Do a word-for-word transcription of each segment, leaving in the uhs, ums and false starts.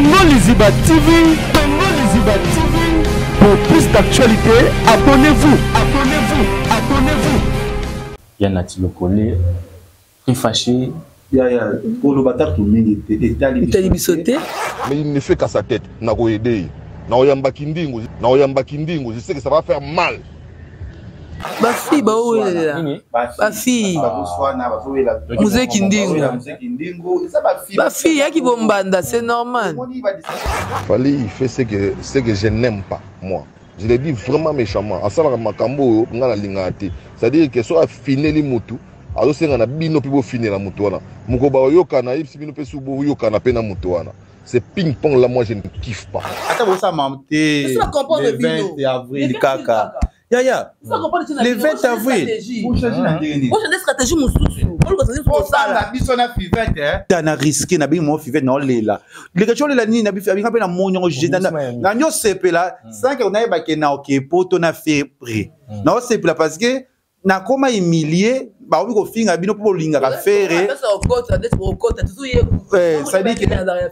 Tongo Liziba T V, Tongo Liziba T V. Pour plus d'actualité, abonnez-vous, abonnez-vous, abonnez-vous. Yana Tilokole, très fâché. Ya ya, pour le bâtard tout le monde était bisoté. Mais il ne fait qu'à sa tête. Na ko aider. Na oyamba kindingo, na oyamba kindingo, je sais que ça va faire mal. Ma fille, bah où est là? Ma fille. Musée kindingo. Ma fille, y'a qui bombanda, c'est normal. Fallait il fait ce que ce que je n'aime pas moi. Je l'ai dit vraiment méchamment. Asala makambo ngana lingati. C'est-à-dire que soit fini les mutu. Alors c'est ngana bino pibo fini la mutu wana. Mukoba yoka na ipsi bino pe subo yoka na pena mutu wana. C'est ping-pong là, moi je ne kiffe pas. Attends, ça m'a monté le vingt avril, caca. Ya ya, le vingt avril. Moi j'ai des stratégies, mon souci. Tu as risqué, tu as bien fait, non, là. Les gens qui ont dit, tu as bien fait, non, c'est là, sans que on ait baqué, na ok, pour ton affaire prêt. Non, c'est là parce que, na comment humilier, bah oui, au fin, à bino pour l'inga faire. Ça dit que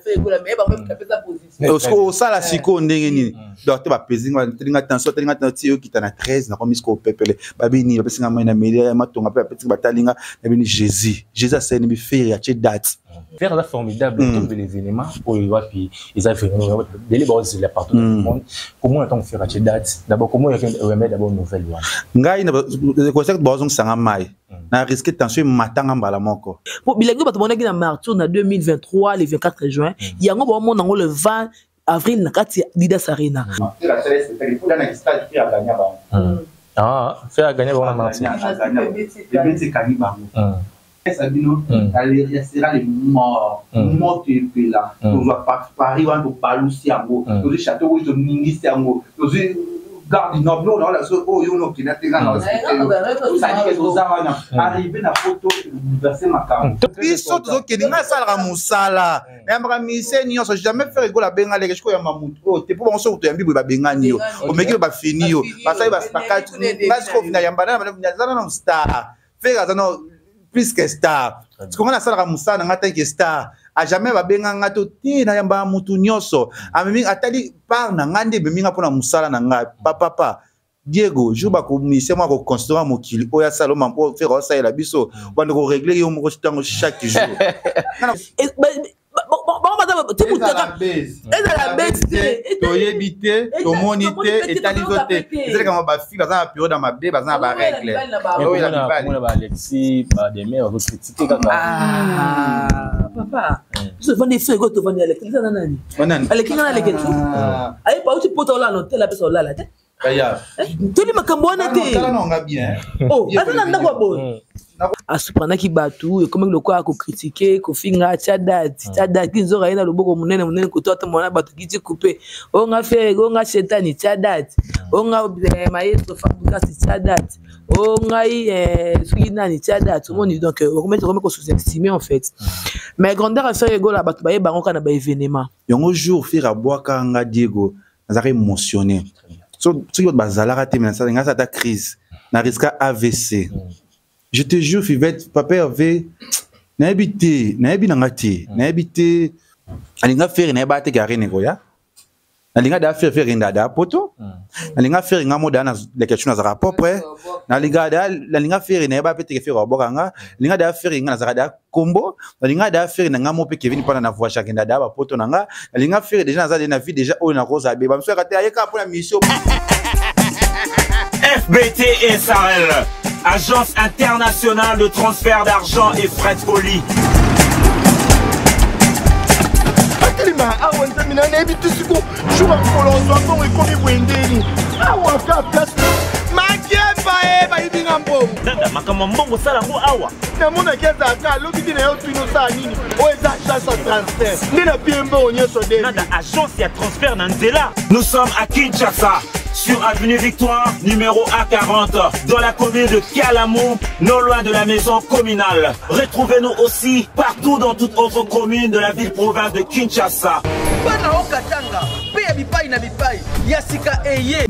au ça la siko ndengeni. Donc tu vas peser, tu vas attention, tu vas attention qui t'en a treize, na comme isko pepele. Babini, parce que na media, ma tonga pe petit batalinga, na bini Jésus. Jésus c'est une faire à date. Faire la formidable comme les éléments pour les voir puis ils ont fait des bons c'est la partout du monde. Comment on faire à date? D'abord comment on remet d'abord nouvelle loi. Ngai na concept bozong sanga mai. Na risque tension matanga mbala moko. Pour bilingue bato mona na martyr na deux mille vingt-trois le vingt-quatre juin, yango ba mona ngo le vingt avril na kati Didas Arena. Ah, faire gagner ba martyr. Sabino, il sera les morts, morts tu es là. On va pas Paris, on va pas Lucie Ango, nous château où ils ont ministre Ango, nous garde du Nord, non, là, oh, you know, qui n'a pas gagné. Ça dit que nous avons arrivé la photo, verser ma carte. Ils sont tous qui n'ont pas ça la moussala. Et ma mise, n'y a jamais fait rigoler la benga les choses ma mouto. T'es pour on sort un bible bengani. Au mec va finir. Parce que va se passer. Parce qu'on vient yambana, mais on star. Faire ça non. Plus que star. Ce qu'on a ça la moussa n'a pas que star. A jamais va benga ngato ti na yamba mutu nyoso. A mimi atali par na ngande beminga pona moussa na nga papa papa. Diego, je ba ko mise moi ko construire mon kili. Oya saloma pour faire ça la biso. On ko régler yo mo ko chaque jour. Bon, bon, madame, tu peux la baisse. Et la baisse, tu éviter, tu moniter, et t'as lisoté. C'est comme ma fille, dans un période dans ma bébé, dans un règle. Oui, la bébé, Alexis, des mères, vous critiquez. Ah, papa, je vais faire des choses, tu vas Alexis, nanani. Alexis, nanani, Alexis. Allez, pas où tu peux t'en là, non, t'es la personne là, là. Tu dis ma cambouane, t'es. Oh, attends, on a quoi bon? A supana ki batu comme le quoi ko critiquer ko finga tchada tchada kinzo raina loboko munene munene kutoa mwana batu kiti couper on nga fait on nga chetani tchada on nga maestro fabuka tchada on nga eh suina ni tchada tout le monde donc on remet on remet sous-estimer en fait mais grandeur à faire ego la batu ba yeba ngaka na ba événement yongo jour faire boaka nga Diego nazaka émotionné so so yo bazala te mais ça nga ça ta crise na risque A V C. Je te jure, Fivette, papa avait n'habité, n'habité n'habité, n'habité, alinga faire n'habité garé négoya, alinga da faire faire indada poto, alinga faire nga moda na les questions na rapport près, alinga da alinga faire n'habité faire robanga, alinga da faire nga na da combo, alinga da faire nga mo pe Kevin pendant na voix chaque indada ba poto nga, alinga faire déjà na na vie déjà au na rosa be, ba monsieur raté ayeka pour la mission. F B T S R L, Agence internationale de transfert d'argent et frais de colis. Nous sommes à Kinshasa, sur avenue Victoire, numéro A quarante, dans la commune de Kialamou, non loin de la maison communale. Retrouvez-nous aussi partout dans toute autre commune de la ville-province de Kinshasa. Bana okatanga, pe bipai na bipai, yasika eye. Banaki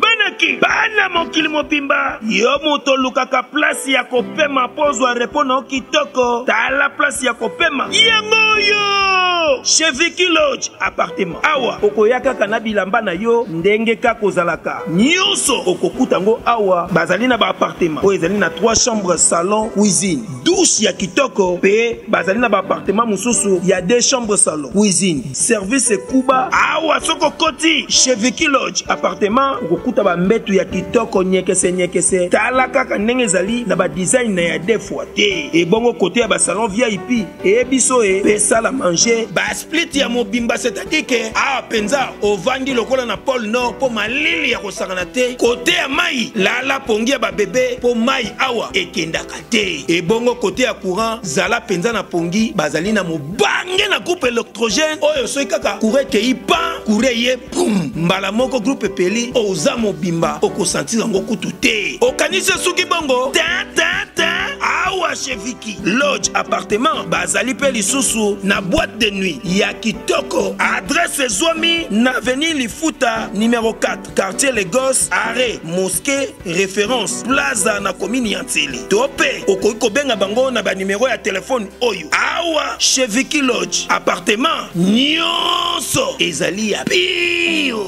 oui bana mokili mobimba yo moto lukaka place ya kopema pozwa repono kitoko tala place ya kopema yango yo chez Vicky Lodge appartement awa okoyaka kana bilamba na yo ndenge ka kozalaka nyonso okokutango awa bazali na ba appartement o ezali na trois chambres salon cuisine douche ya kitoko pe bazali na ba appartement mususu ya deux chambres salon cuisine service kuba awa soko koti chez Vicky Lodge appartement okokuta ba mbetu ya kitoko nyekese nyekese tala kaka ndenge ezali na ba design na ya deux fois te e bongo côté ya ba salon V I P e biso e pe sala manger ba split ya mobimba c'est-à-dire que a penza ovandi lokola na pôle nord po malili ya kosangana te côté ya mai lala pongi ya ba bébé po mai awa ekendaka te e bongo côté ya courant zala penza na pongi bazali na mobange na groupe électrogène oyo soki kaka courant kei pan courant ye pum mbala moko groupe peli oza mobimba okosentir yango kutu te okanisi suki bongo ta ta ta awa chez Vicky Lodge appartement bazali pe lisusu na boîte de nuit ya kitoko adresse Zomi na avenue Lifuta numéro quatre quartier Lagos arrêt mosquée référence plaza na commune Yantili tope okoki kobenga bango na ba numéro ya téléphone oyo awa chez Vicky Lodge appartement nyonso ezali ya bio.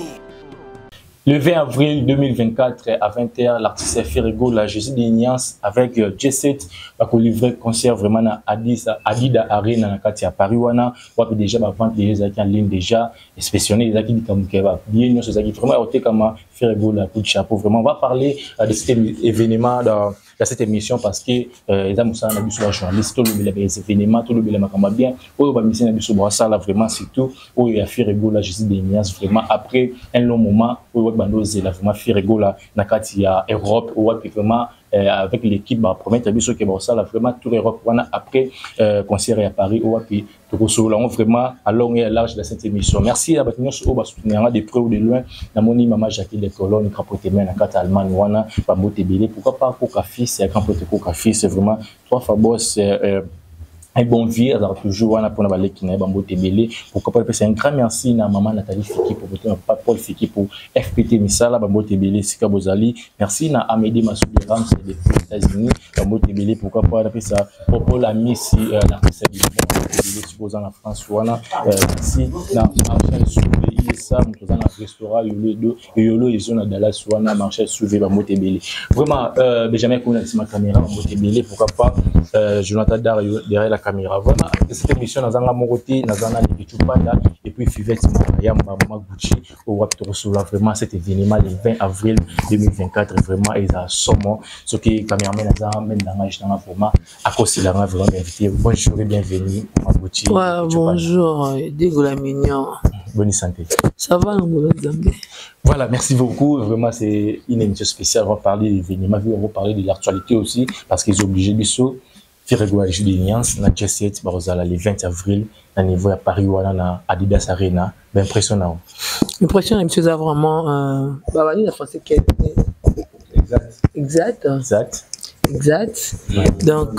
Le vingt avril deux mille vingt-quatre à vingt heures, l'artiste Ferrego, la Jésus d'Ignace avec euh, J sept va livrer concert vraiment à Adida Arena na kati ya Paris wana wapi déjà ba vente les gens en ligne déjà inspectionné les acquis comme keba bien nous ces acquis vraiment côté comme Ferrego la coup de chapeau vraiment on va parler euh, de cet événement dans dans cette émission parce que les amis sont habitués à journaliste tout le les événements tout le bien makamba bien au ba mission habitué à ça là vraiment surtout où il y a Ferrego la Jésus d'Ignace vraiment après un long moment bandoze la vraiment Ferrego la na kati ya Europe ou vraiment euh, avec l'équipe ba promettre biso que ça là vraiment toute l'Europe wana après euh, concert à Paris ou puis tout ça là vraiment à long et à large de cette émission. Merci à batinyo so ba soutenir de près ou de loin na moni maman Jackie de Colonne capote mais na kati Allemagne wana ba motebele pourquoi pas Coca Fils et capote Coca Fils c'est vraiment trois fois boss euh, un bon vie alors toujours on a pour la balai qui n'est pas beau tébélé pourquoi pas c'est un grand merci à maman Nathalie Fiki pour votre pas Paul Fiki pour F P T Misala bambo tébélé Sika Bozali merci à Amédée Massoudi Rams des États-Unis bambo tébélé pourquoi pas après ça Paul ami si l'artiste tébélé supposant la France voilà merci na Marcel Souvé ça nous dans un restaurant yolo deux yolo ils sont à Dallas wana Marcel Souvé bambo tébélé vraiment Benjamin Kouna c'est ma caméra bambo tébélé pourquoi pas Jonathan Dario derrière la caméra. Voilà, cette émission, nous avons monté, nous avons Panda et puis Fivette Yamba Maguchi au Waptorosola. Vraiment, cet événement le vingt avril deux mille vingt-quatre, vraiment, ils ont sommet. Ce qui est caméraman, nous avons même dans un format. À cause de la vraiment invité. Bonjour et bienvenue, Maguchi. Ouais, bonjour, Dégola Mignon. Bonne santé. Ça va, Ngolo Zambé. Voilà, merci beaucoup. Vraiment, c'est une émission spéciale. On va parler de l'événement, on va parler de l'actualité aussi, parce qu'ils sont obligés de se Ferrego la Jésus d'Ignace, na J sept, Barozala, le vingt avril, à niveau à Paris, ou na Adidas Arena. Ben impressionnant. Impressionnant, monsieur, ça vraiment. Euh, bah, la français qui est. Exact. Exact. Exact. Exact. Donc.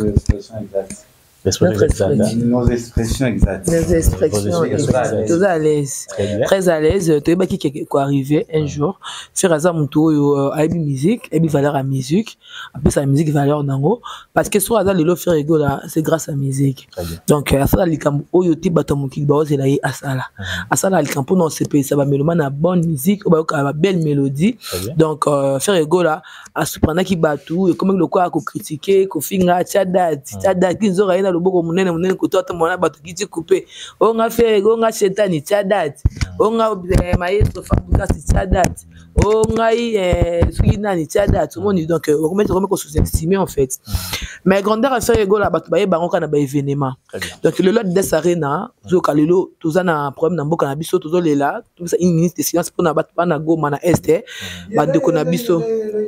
Nos expressions exactes. Nos expressions exactes. Tout à l'aise. Très à l'aise. Tu es qui est arrivé un jour. Faire hasard mon tour à musique, et valeur à musique. Après sa musique valeur d'ango. Parce que soit hasard le lot faire rigolo là, c'est grâce à la musique. Donc à ça les camps au yoti batamu qui base là à ça là. À ça là les camps non c'est ça va mélomane à bonne musique, ou à belle mélodie. Donc faire rigolo là à surprendre qui batou, comme le quoi à critiquer, qu'on finga tchada, tchada qui zora le boko munene munene kutoa mwana batu kiti couper onga fe onga shetani chadat onga maestro fabuka chadat onga eh suina ni chadat tout le monde donc on remet on remet qu'on sous-estimé en fait mais grandeur à faire ego la batu baye bango kana ba événement donc le lot des arena zo kalelo tozana problème na mboka na biso tozo lela tout ça une minute de silence pour na batu na goma na est ba de kona biso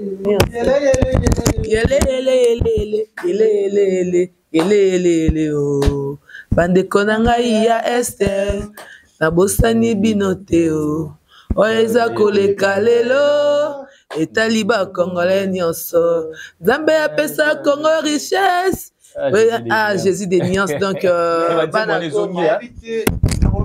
yele yele yele yele yele ele ele ele o bande konanga ya Esther na bosani binote o oeza koleka lelo etaliba congolais nyonso Nzambe apesa Congo richesse ah Jésus des nuances donc euh bana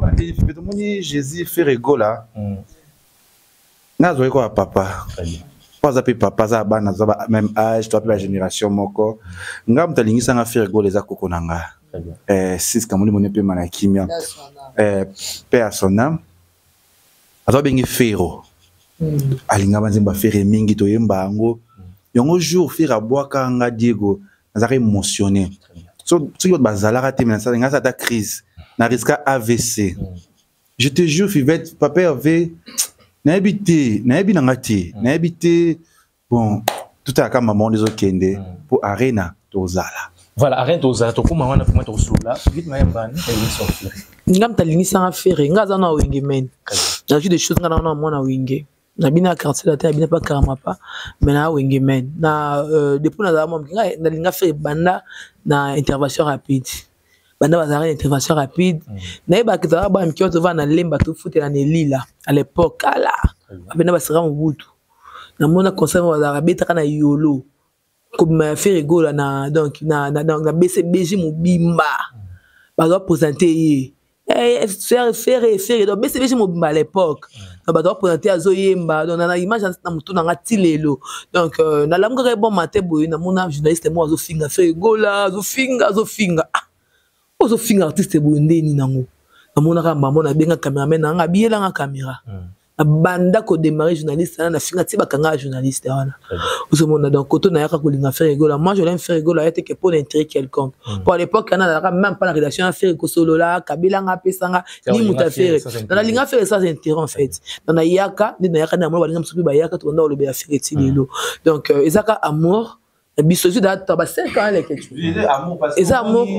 Jésus Ferrego là nazo ko papa pas à papa za bana za même âge toi la génération moko ngam talingi sanga Ferrego les akoko nanga eh six kamuli moni pe mana kimia eh père son âme azo bengi Ferro alinga banzimba Ferre mingi to yemba ngo yongo jour Ferra boaka nga Diego nazari émotionné so so bazala raté mais ça nga ta crise na risque A V C je te jure Fivette papa avait na habité na habité na ngati na habité bon tout à quand maman des okende pour arena tozala voilà arena tozala to kuma wana fuma to sula vite ma yamba ni sortir ngam talingi sanga Ferre ngaza na wingi men na ju des choses ngana na mona wingi na bina quartier la terre bina pas karama pas mais na wingi men na depuis na zama nga na linga Ferre banda na intervention rapide banda bazara intervention rapide na ba kitara ba mkioto va na lemba to foot na nelila à l'époque ala abena basira mubutu na mona concert bazara beta kana yolo comme Ferrego la na donc na na na B C B J mobimba ba doit présenter eh faire faire faire donc B C B J mobimba à l'époque ba doit présenter azoyemba donc na image na mutu na ngatilelo donc na lamga bon matin boy na mona journaliste mo azo finga Ferrego la azo finga azo finga ozo finga artiste boyendeni nango namona ka maman na benga cameraman na nga biela nga caméra na banda ko démarrer journaliste na finga ti bakanga journaliste wana ozo mona donc koto na yaka ko linga Ferrego la moi je l'aime Ferrego la était que pour l'intérêt quelconque pour l'époque on a même pas la rédaction à faire ko solo la kabila nga pesanga ni muta faire dans la linga faire ça intérêt en fait dans na yaka ni na yaka na mo ba linga msubi ba yaka to na olobe ya faire ti lelo donc ezaka amour bisozi da taba cinq ans les quelque chose amour parce que et ça amour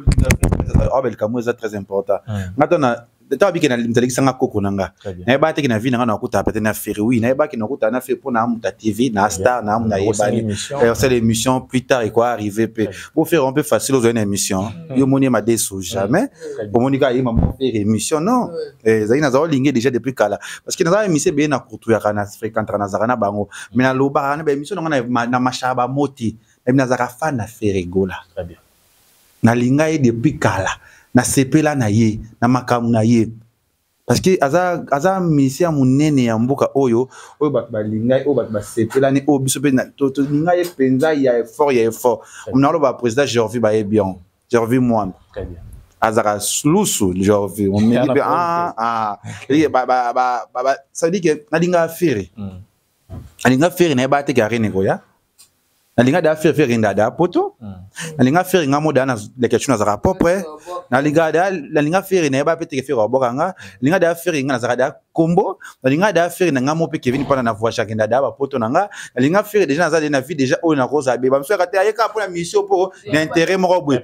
ah bel kamour c'est très important maintenant ta biki na limtali sanga koko nanga na ba te ki na vi nanga na kuta peut na Ferre oui na ba ki na kuta na fait pour na muta T V na star na na yebani c'est l'émission plus tard et quoi arriver pour faire un peu facile aux une émission yo moni ma deso jamais pour monika yima mo faire émission non eh zaina za lingue déjà depuis kala parce que na émission be na kutu ya kana fréquenter na zakana bango mais na loba na ba émission na na mashaba moti na zaka fan na Ferrego la très bien na linga depuis kala na sepela na ye na makamu na ye parce que aza aza misia munene ya mbuka oyo oyo ba balinga oyo ba sepela ni obiso pe na to to linga ye penza ya effort ya effort on a le ba président Gervais ba e bien Gervais moi très bien azara slusu Gervais on me dit ah ah ba ba ba ba ça dit que na linga Ferre na linga Ferre na ba te garene ko ya na linga da Ferre Ferre nda poto na linga Ferre ngamo da na les questions za propre na linga da la linga Ferre na ba pete Ferre obokanga linga da Ferre ngana za da combo na linga da Ferre na ngamo pe Kevin pana na voix chakenda da ba poto nanga na linga Ferre déjà na za na vie déjà o na rosa be ba mso ka te ayeka pour la mission pour na intérêt moko boy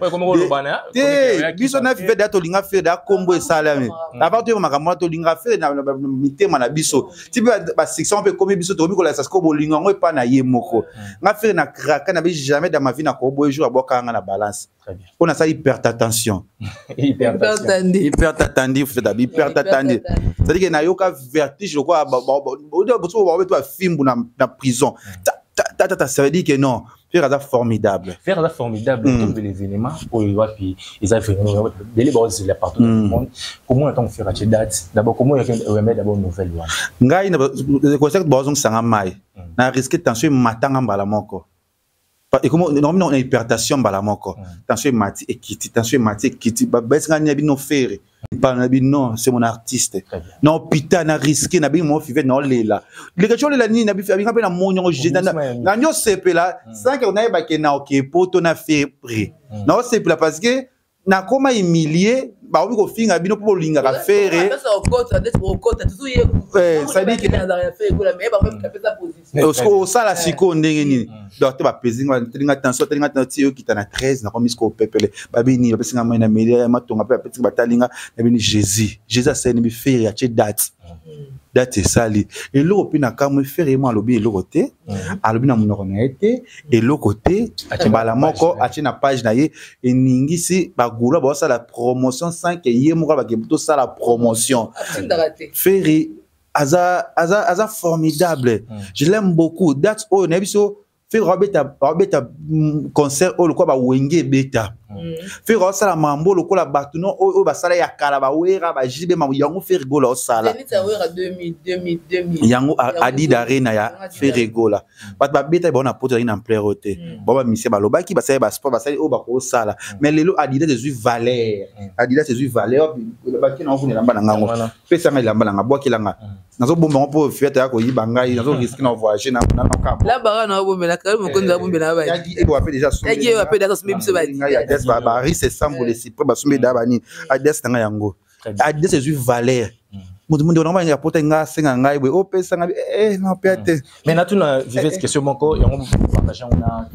te biso na vive da to linga Ferre da combo e salame avant to makamwa to linga Ferre na mitema na biso ti ba section pe comme biso to mi ko la sasko bo linga ngo e pa na ye moko nga Ferre na kraka na bi jamais dans ma vie na ko boy jour aboka nga na balance on a ça hypertension hypertension hypertension fait d'habitude hypertension c'est-à-dire que na yoka vertige quoi au début tu vas voir film na na prison ta ta ta ça veut dire que non faire ça formidable faire ça formidable comme les éléments pour les voir puis ils ont fait les bases les partout dans le monde comment on faire cette date d'abord comment on remet d'abord nouvelle loi ngai na concept bazong sanga mai na risque tension matanga mbala moko. Et comment normalement on a hypertension bala moko tension mati ekiti tension mati ekiti ba besinga nyabi no faire pas nabi non c'est mon artiste non pita na risqué nabi mo five non lela les questions la ni nabi abi ngapena monyo jina na nyo sepela sans que on a ba ke na ok poto na fait prix non sepela parce que na koma humilier ba obi ko finga bino po linga ka faire eh ça dit que au ça la siko ndenge nini donc ba pezinga tinga tension tinga tension qui na treize na komis ko pepele ba bini ba pesinga mai na media matonga pe pesinga batalinga na bini Jésus Jésus c'est ni faire ya che date date sali et lo pina kamwe faire moi lobi lo côté alobi na munoko na été et lo côté bala moko achi na page na ye et ningisi ba gula ba ça la promotion sans que yé moko ba ke plutôt ça la promotion faire aza aza aza formidable je l'aime beaucoup date oh na biso Fait Robeta Robeta concert au quoi ba wenge beta. Fait Rosa la mambo le quoi la batuno au ba sala ya kala ba wera ba jibe ma yango fait rigola au sala. deux mille deux mille deux mille. Yango adi d'arena ya fait rigola. Ba ba beta ba na poto ina pleuroter. Ba ba mise ba loba ki ba sala ba sport ba sala au ba ko sala. Mais lelo Adidas Jésus valeur. Adidas Jésus valeur ba ki na ko na lamba na ngango. Fait ça lamba na ngabo ki langa. Nazo bomba pour fête ya ko yibanga nazo risque na voyager na na ka. La bara na bomba na ka mo ko na bomba na ba. Yagi e bo apé déjà so. Yagi e apé déjà so même so ba. Adidas ba ba risque sambo les si ba so me da bani. Adidas nga yango. Adidas Jésus valeur. Mundo mundo na ba ya pota nga senga ngai we o pesa nga eh na pete. Mais na tuna vive cette question moko yango partager on a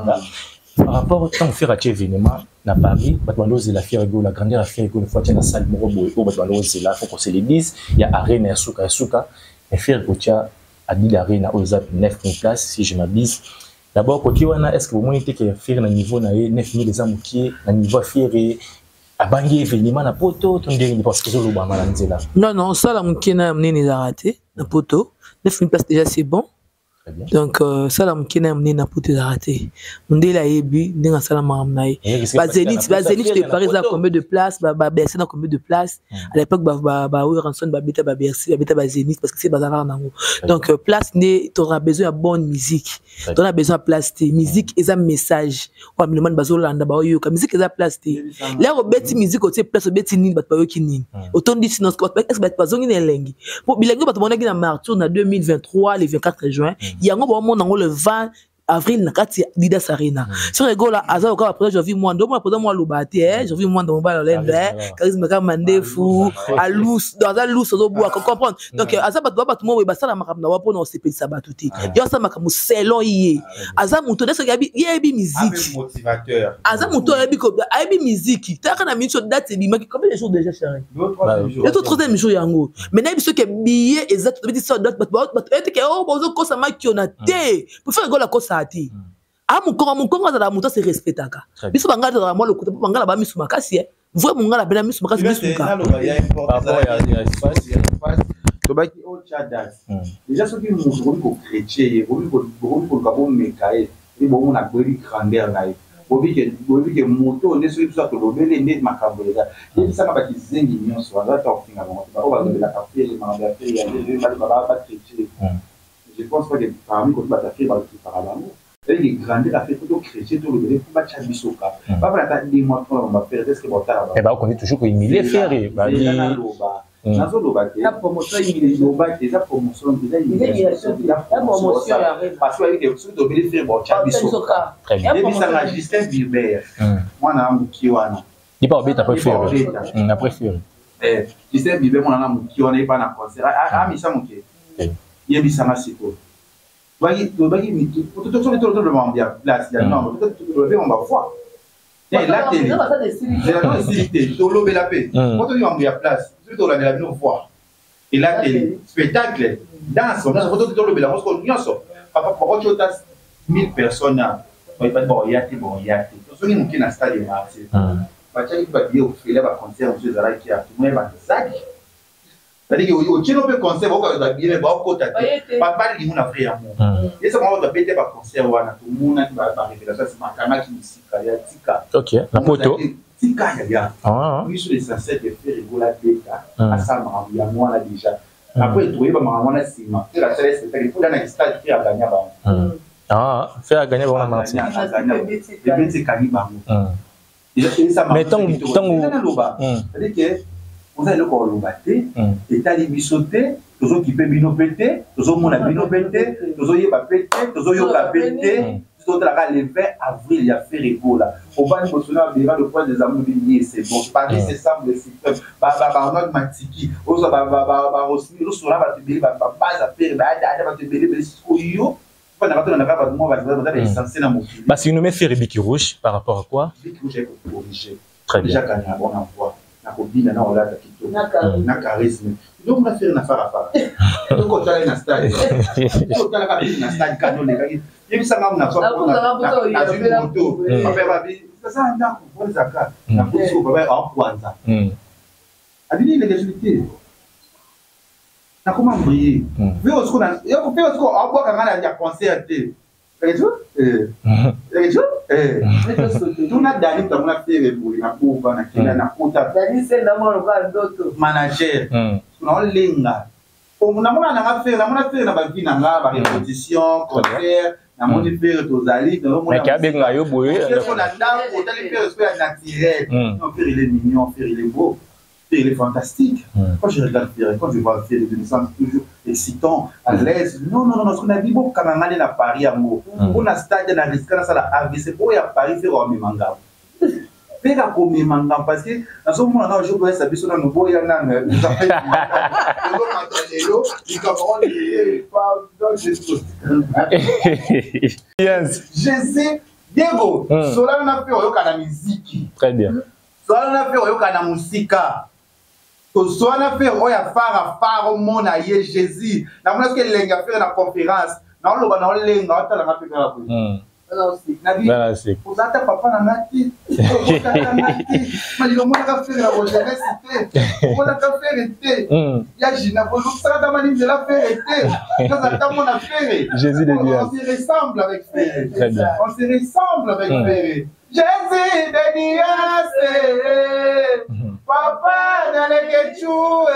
par rapport au temps faire à événement na Paris, Batmaloz la fière go la grandeur la fière go le fois la salle morobo et Batmaloz là faut qu'on se les dise, il y a arena suka suka et fière go tia a dit l'arena aux neuf mille places si je m'abuse. D'abord côté wana est-ce que vous monitez que fière na niveau na neuf mille des amukier na niveau fière a bangi événement na poto ton dire parce que zo ba malanzela. Non non, ça la mukier na amené les raté na poto. neuf mille places déjà c'est bon. Donc ça la mukina amené na pote raté mondela yebi ndinga sala mamnaye ba Zénith ba Zénith de Paris a combien de places ba ba Bercy na combien de places à l'époque ba ba ba Ranson ba beta ba Bercy ba beta ba Zénith parce que c'est bazar nango donc place né tu auras besoin de bonne musique tu auras besoin de place de musique et un message ou amènement bazolanda ba yo ka musique et la place de là au beti musique au place au beti nini ba ba yo kinini autant dit sinon est-ce que ba bazongi na lengi pour bilengo ba tmonaki na Martyr na deux mille vingt-trois le vingt-quatre juin yango ba mo nango le vingt avril na kati Adidas Arena sur ego là aza ko après je vis moi ndo moi pendant moi lobate eh je vis moi dans mon bal lende charisme ka mandefu a lous dans un lous zo bois comprendre donc aza ba ba tout mo ba sala makam na wa pona o sepeli sabatuti yo sa makam selon yé aza muto de so yabi yebi musique motivateur aza muto yebi ko yebi musique ta kana mincho date bi maki combien de jours déjà chéri les autres troisième jour yango mais na biso ke billet exact de so date ba ba ete ke o bozo ko sa makiona te pour faire ego la ko ati ah mon corps mon corps dans la moto c'est respectaka biso banga dans moi le côté banga ba misu makasi vrai mon gars la misu makasi misu ka il y a important il y a espace il y a espace to ba ki o chadas déjà ce qui nous ko chrétien ko ko ko ka bon mekae et bon on a brûlé grandeur là bobi ke bobi ke moto ne so ça to lobele ne makambo ya et ça m'a pas zingi nyonso on va talking avant ba o ba de la café les mandats il y a des mal ba ba chrétien je pense pas que parmi qu'on va t'afficher par l'amour c'est que grandir a fait tout chrétien tout le monde pour pas changer soka pas pour attendre des mois on va faire est-ce que bon tard et bah on connaît toujours qu'il m'il est ferré bah il nazo loba la promotion il est loba déjà promotion déjà il est la promotion parce que ceux de bien faire bon changer soka très bien et puis ça a Justin Bieber moi na mukiwana il pas obéit après faire après faire eh Justin Bieber moi na mukiwana pas na concert ah mi ça muke yebi sama siko bagi bagi mi tout tout tout tout le monde bien place il non tout tout le on va voir et là télé c'est la facilité tout le la paix quand tu vas bien place tout la la nous voir et là télé spectacle danse on a tout tout le la on se so papa pour autre chose mille personnes on pas bon yati bon yati tout ce qui nous qui na stade marché ba tchaki ba bien au fait là ba concert monsieur Zara qui a tout le monde zaki c'est-à-dire que au chino peut concert au cas de bien ba ko tati papa li muna frère mo et ça moi doit péter ba concert wana tout muna ba ba révélation c'est makana qui musika ya tika OK la photo tika ya ya ah oui sur les censés de faire rigoler beta à ça ma ya moi là déjà après trouver ba ma wana sima c'est la seule c'est qu'il faut dans un stade qui a gagné ba ah faire gagner ba ma c'est le petit kaniba mais tant tant c'est-à-dire que vous allez le corps le battre et t'as les bisoter tous qui peut bino péter tous mon a bino péter tous y va péter tous y va péter tous là le vingt avril il y a fait rigo là on va nous mentionner devant le point des amours liés c'est bon Paris c'est ça le système ba ba ba notre matiki on va ba ba ba aussi nous sur là va te bélir ba ba à faire ba va te bélir yo pas n'a pas on n'a pas moi va va essentiel dans mon bah si nous met faire Biki Rouge par rapport à quoi Biki Rouge est obligé très bien déjà gagné un bon envoi na kobina na ola takito na charisme donc on a fait na fara fara donc on t'a na stade on t'a la na stade canon les gars il ça m'a na so na na moto papa ba bi ça na ko zaka na ko so papa en kwanza adini les résultats na comment briller mais on se connaît il faut faire ce qu'on a quoi quand on a concert Et tout Et tout Et tout n'a d'année dans mon affaire pour la pauvre, on a qui n'a pas ta Dani c'est d'abord le d'autres manager. On linga. On a mon affaire, on a affaire na vie na nga ba répétition, concert, na mon affaire tozali, na mon. Mais qui a bien ngayo boye. On a là pour telle faire esprit naturel. On fait il est mignon, on fait il est beau. Il est fantastique. Mm. Quand je regarde Ferré, quand je vois Ferré de naissance, toujours excitant, à l'aise. Non, non, non, non, ce qu'on a dit, bon, quand on a Paris à Mo, on a stade de la risque, on a la A V C, pour y a Paris, faire un manga. Faire un premier manga, parce que dans ce moment-là, je vois ça, bis on a nos boys, on a un. Nous avons fait je sais, Diego, cela on a fait au la musique. Très bien. Cela on a fait au la musique. Soit on a fait au ya fara fara mon aïe Jésus. Na mon est-ce que l'enga faire la conférence. Na on le ba na lenga on ta la faire la pour. Voilà c'est. Pour ça ta papa na ngati. Pour ça ta ngati. Mais le monde a fait la université. On a fait été. Ya jina pour ça ta mani de la faire été. Ça ta mon affaire. Jésus de Dieu. On se ressemble avec Ferré. Très bien. On se ressemble avec Ferré. Jésus de Dieu. Papa dans les ketchou,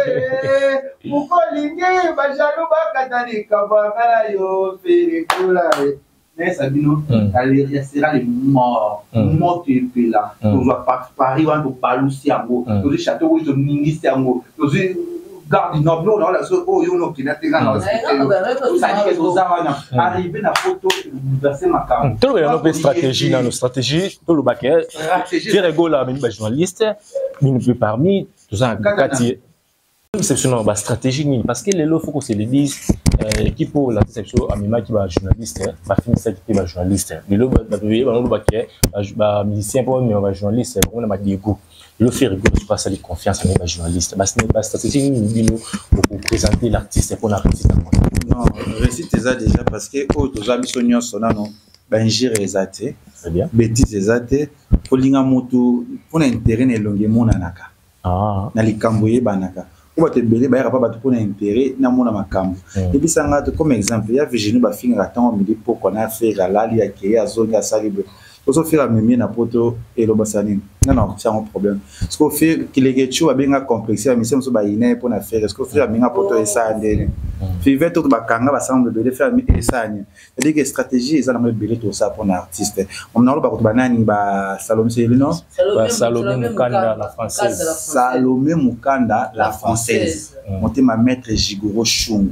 Moukolingi, Bajalou, Bakatari, Kabakala, yo, Ferregola. Mais Sabino, il sera les morts, morts qui est là. On va Paris, on va Balousi en haut, on va château, on va Ningis en haut, on va garde du Nord, on va se oh, yo, qui n'a pas de ça dit que vous avez arrivé à la photo, verser ma carte. Tout le monde a une stratégie dans nos stratégies, tout le baquet. Ferregola, mais journaliste, il ne peut parmi tout ça. Exceptionnellement, bah stratégie parce que les lots faut qu'on se le dise qui pour la déception Amima qui va journaliste va finir ça qui va journaliste les lots bah oui bah on va bah musicien pour mais on va journaliste on a ma Diego le faire rigolo c'est pas ça de confiance en les journalistes bah ce n'est pas stratégie nous pour présenter l'artiste pour l'artiste non récite ça déjà parce que oh tous amis sonnants sonnant non Benjir ezate très bien bêtise ezate pour linga moto pour intérêt ne longue mona naka ah na likamboye banaka on va te belé ba pas ba pour intérêt na mona makambo et puis ça nga comme exemple il y a Virginie ba finga tant me dit pourquoi on a fait la li ya ke ya zone ya salibe au faire même na poto et le basani non non c'est un problème ce qu'on fait qu'il est quelque chose à bien complexé mais c'est so ba ine pour na faire ce qu'on fait bien poto et ça ndene fait tout ba kanga ba semble belé faire et ça ni c'est que stratégie ça na me belé tout ça pour un artiste on a ba ba nani ba Salomé c'est le nom Salomé Mukanda la française Salomé Mukanda la française monter ma maître Jigoro Chung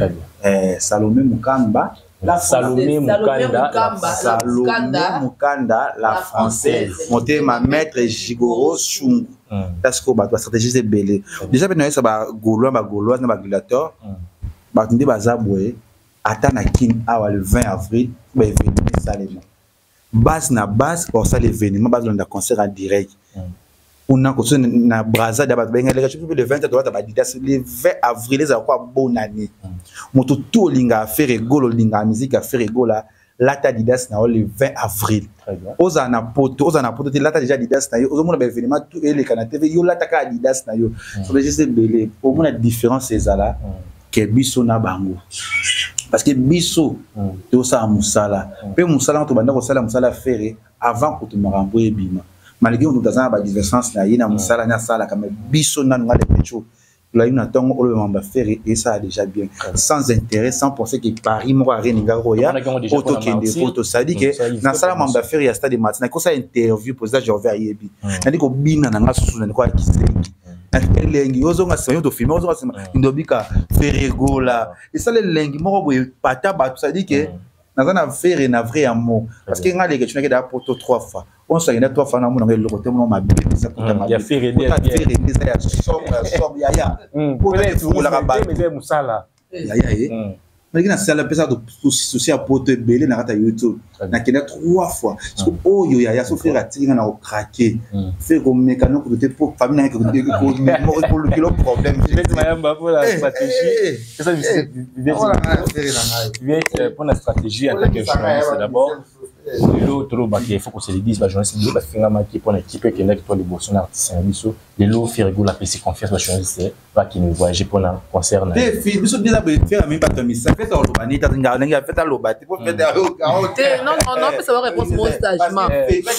eh Salomé Mukamba la Salomé Mukanda Salomé Mukanda la française monter ma maître Jigoro Chung parce que ba stratégie c'est belé déjà ben ça ba gaulois ba gaulois na ba gladiateur ba tindi ba zaboué atana kin awa le vingt avril ba événement salema base na base pour ça l'événement base dans concert en direct on a construit na Braza d'abord ben le vingt doit ba didas le vingt avril les quoi bonne année moto tout linga faire rigolo linga musique à faire rigolo la ta didas na le vingt avril oza na poto oza na poto la ta déjà didas na yo ozo mona ba événement tout et les canal T V yo la ta ka didas na yo so déjà c'est belé au moins la différence c'est là que biso na bango parce que biso to sa musala pe musala to banda ko sala musala faire avant que tu me renvoyer bima malgré on dans ba divergence na yina musala na sala comme biso na ngale pecho là une attend on va faire et ça a déjà bien sans intérêt sans penser que Paris mo reninga roya auto kende photo ça dit que na sala mamba faire ya stade matin ko ça interview pour ça je vais yebi na dit ko bina na ngasusu na ko akisengi lengi ozonga sanyo to filmer ozonga sema ndobika Ferregola et ça les lengi moko boye pata ba ça dit que nazana faire na vrai amour parce que ngale que tu n'as que poto trois fois on se gagner trois fois na mona le côté mon ma bien ça pour il y a faire aider il y a somme somme ya ya pour pour la rabat mais musala ya ya mais qui na sala pesa de souci à poto belé na kata YouTube na kenda trois fois parce que oh yo ya ya so faire attirer na au craquer faire comme mécano que te pour famille na que pour le kilo problème c'est mayamba pour la stratégie c'est ça je vais pour la stratégie en tant que journaliste d'abord L'autre, il faut qu'on se le dise, les journalistes, ils ont fait pour l'équipe qui est là, qui les boissons artistes, les lots, faire la PC confiance, les journalistes, qui nous voyagent pour un concert. Les filles, ils sont bien faire même pas de mise. Ça fait un lobani, t'as une garde, fait un lobati pour faire des. Non, non, non, ça va répondre mon stagement.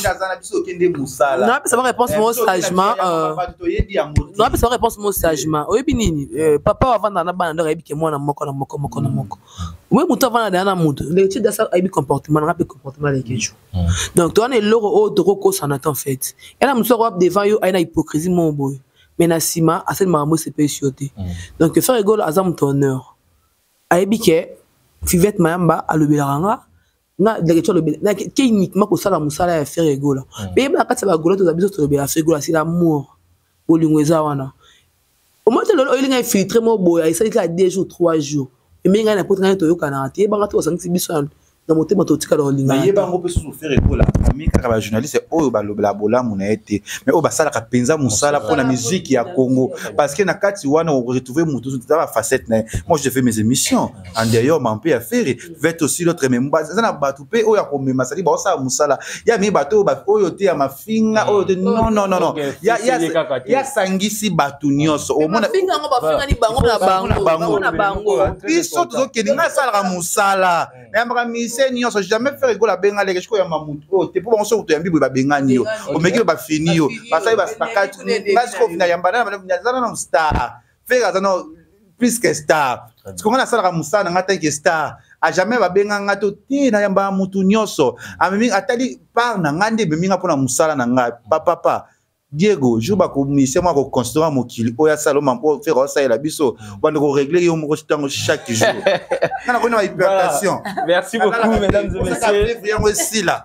Non, ça va répondre mon stagement. Non, ça va répondre mon stagement. Oui, binini, papa avant dans la bande, il y a moi, moko, moko, moko, moko. Oui, mon temps avant dans la monde. L'étude de ça, il y a comportement, il y a comportement les questions. Donc, toi, on est l'euro de roko, ça n'a en fait. Et là, nous sommes devant eux, il y a une hypocrisie, mon boy. Mais Nassima, à cette maman, c'est pas yoté. Donc, faire rigolo à Zam Tonner. Aïbike, Fivette Mayamba, à l'Obelaranga, na de lecture le na qui uniquement pour ça la musala faire rigolo. Mais il y a quatre ça rigolo, tu as besoin de le faire rigolo, c'est l'amour. Au lingweza wana. Au moins, le oil est filtré, mon boy, il s'agit de deux jours, trois jours. Et mais il y a un peu de temps, il y a un peu de temps, dans mon thème autotique alors mais il y a un peu souffrir et la famille car la journaliste c'est oh ba la bola mon a été mais oh ba sala ka penza musala pour la musique ya Congo parce que na kati wana on retrouver mutu toute la facette moi je fais mes émissions en d'ailleurs mon père faire fait aussi l'autre même ba ça na batoupe oh ya ko mema sali ba ça musala ya mi bato ba oh yote ya mafinga oh non non non non ya ya ya sangisi batu nyonso au mona finga ngo ba finga ni bango na bango na bango biso to ke ninga sala musala ya mami Seigneur, ça jamais fait rigoler la benga les gens ya mamutu. Oh, t'es pour bonsoir tu yambi ba benga nio. O meki ba fini yo. Ba sai ba spakati. Ngas ko vina yamba na na zana na star. Faire zana plus que star. Tu comprends la sala musa na ngata ke star. A jamais ba benga ngato ti na yamba mutu nyonso. A mimi atali par na ngande be minga pona musala na nga. Papa papa. Diego, je vais commencer à construire mon kilo. Oya Salomon pour faire ça et la biso. On va régler yo mo chaque jour. On a une hypertension. Merci beaucoup mesdames et messieurs. Viens aussi là.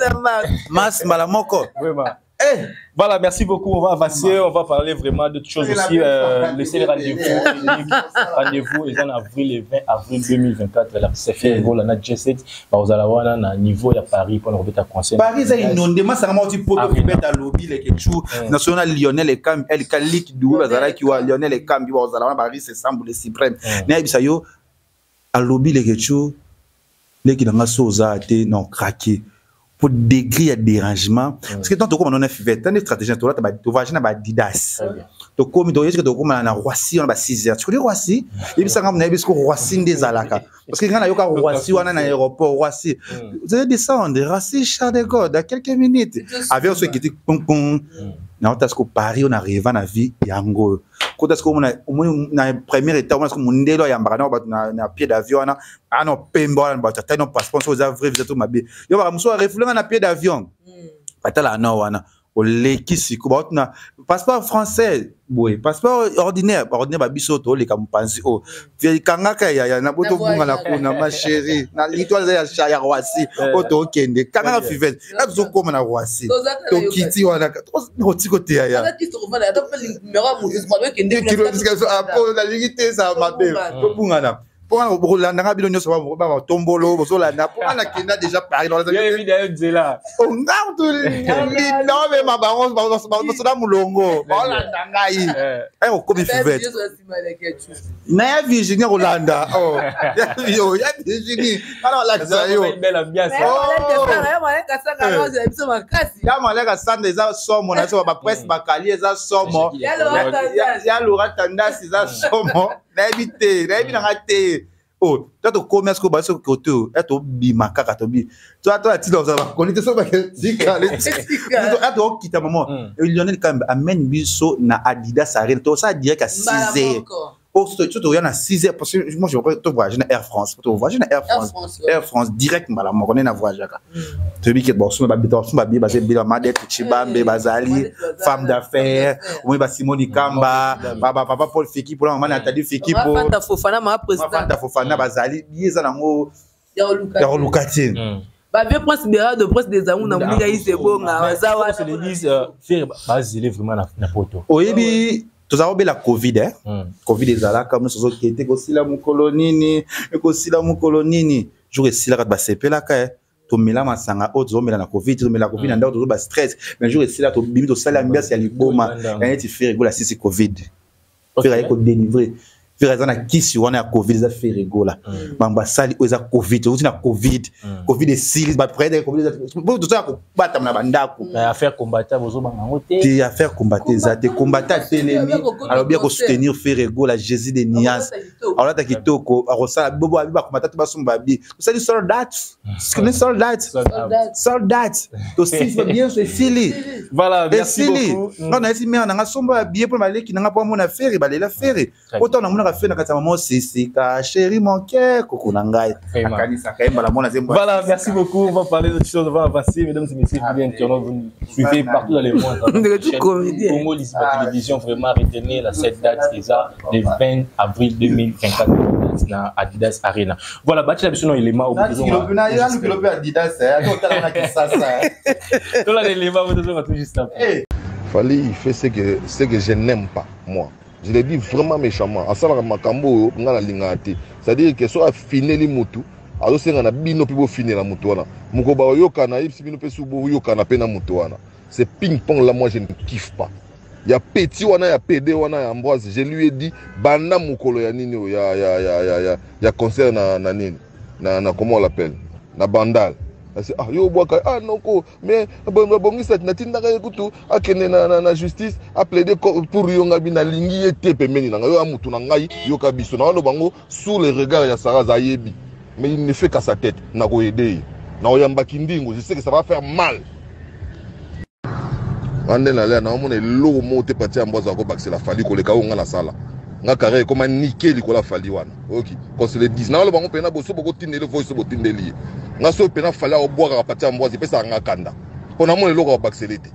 Mas malamoko. Vraiment. Eh, voilà, merci beaucoup. On va avancer, on va parler vraiment d'autres choses aussi. Euh, laissez les rendez-vous. Rendez-vous est en avril, le vingt avril deux mille vingt-quatre. Là, c'est fait. Voilà, on a G sept. Vous allez voir, on a un niveau à Paris pour nous remettre à conseil. Paris, c'est inondé. Moi, ça m'a dit pour vous mettre à lobby, les quelque chose. National Lionel et Cam, El Kalik, Dou, Bazala, qui va Lionel et Cam, vous allez voir, Paris, c'est Sambo, les suprêmes. Mais, Bisayo, à lobby, les quelque chose, les qui n'ont pas sauza, non, craqué. Pour degré de dérangement parce que tant que on a fait tant de stratégies tu vas tu vas na ba didas to comme to yeske to comme na Roissy on ba six heures tu connais Roissy et puis ça comme na bisko Roissy des alaka parce que quand yoka Roissy on a un aéroport Roissy vous allez descendre Roissy Charles de Gaulle dans quelques minutes avion ceux qui était pom pom na parce que Paris on arrive na vie yango quand est-ce qu'on a na première étape on est comme ndelo ya mbana na na pied d'avion na ano pembo na ba ta no passeport aux avres vous êtes mabe yo ba muso refléter na pied d'avion patala na wana o lekisi ko ba na passeport français boy passeport ordinaire ordinaire ba biso to le kam panzi o vie kanga ka ya na boto bunga na kuna ma chérie na l'étoile ya cha ya Roissy o to kende kanga fivel na zo koma na Roissy to kiti wana to tiko te ya na kiso ko na to pe numéro mo juste pas kende la limite ça ma belle to bunga na pour un Rolanda nga bilonyo so ba tombolo bozolanda pour na kenda déjà Paris dans les années vidéo zela on garde non mais ma baron so da mulongo Rolanda ngai eh o komi fivet na ya Virginie Rolanda oh ya Virginie alors la zayo belle ambiance ya maleka sande za somo na so ba presse ba kali za somo ya Laura Tandasi za somo na ebite na ebi na ngate oh toi to commerce ko ba so côté et to bi makaka to bi toi toi ti dans ça connaître so ba dika le to to kita maman Lionel Kambe amène biso na Adidas arena to ça direct à six heures oh tu tu regardes à six heures parce que moi je to voyager na Air France to voyager na Air France Air France direct mala mo connaît na voyager ka to bi ke bo so ba bito so ba bi ba se bi la made Chibambe bazali femme d'affaires moi ba Simoni Kamba baba papa Paul Fiki pour maman Nathalie Fiki pour Fanta Fofana ma président Fanta Fofana bazali bieza nango ya Lukati ba vieux prince Béra de prince des amours na mulinga yi c'est bon nga zawa se le disent faire baser vraiment na poto oyebi tous avons la Covid hein Covid ezala comme nous sozo kete ko sila mu kolonini ko sila mu kolonini jour sila ka ba sepela ka to mela masanga o to mela na Covid to mela Covid nda to ba stress mais jour sila to bimi to sala ambiance ya liboma et tu fais rigoler si c'est Covid faire ko délivrer frère na kisi wana ya covid za Ferrego là bamba sali oza covid oza na covid covid six ba près de covid tout ça ko bata na bandako na affaire combattre bozo banga ngote ti affaire combattre za te combattre telemi alors bien ko soutenir Ferrego la Jésus de Nias alors ta kitoko arosala bobo abi ba combattre ba sumba bi ça dit soldat ce que soldat soldat to six bien c'est fili voilà merci beaucoup non na esi mais na somba bien pour maleki na po mona faire ba la faire autant na mona faire na kata maman c'est ka chéri mon cœur koko na ngai akanisa kaemba la mona zembo. Voilà, merci beaucoup, on va parler d'autres choses, on va avancer mesdames et messieurs bien internautes, vous nous suivez partout dans les mondes Congo Lisiba Télévision, vraiment retenez la cette date déjà le vingt avril deux mille vingt-quatre na Adidas Arena. Voilà, bâti la mission élément au besoin. Il y a Adidas, tout là l'élément au besoin tout juste après. Fallait il fait ce que ce que je n'aime pas moi. Je l'ai dit vraiment méchamment. Asala makambo ngana lingati. C'est-à-dire que soit fini les mutu, alors c'est ngana bino pibo fini la mutu wana. Mukoba yoka na ipsi bino pe subo yoka na pena mutu wana. C'est ping pong là moi je ne kiffe pas. Il y a petit wana ya P D wana ya Ambroise, je lui ai dit banda mukolo ya nini ya ya ya ya ya ya concert na na nini. Na na comment on l'appelle? Na Bandal. Ah yo boaka ah non ko mais bongisa natinda ka kutu akene na na justice a plaider pour yo ngabi na lingi ete pemeni na yo amutu na ngai yo kabiso na ndo bango sous les regards ya Sarah Zayebi mais il ne fait qu'à sa tête na ko aider na oyamba kindingo je sais que ça va faire mal ande na le na omone lo mote pati amboza ko bakse la fali ko le ka onga na sala nga carré comme niquer likola fali wana OK quand c'est le dix na lo bango pena boso boko tindele voice bo tindeli nga so pena fala o boire pati amboza pesa nga kanda pona mon loko ba accélérer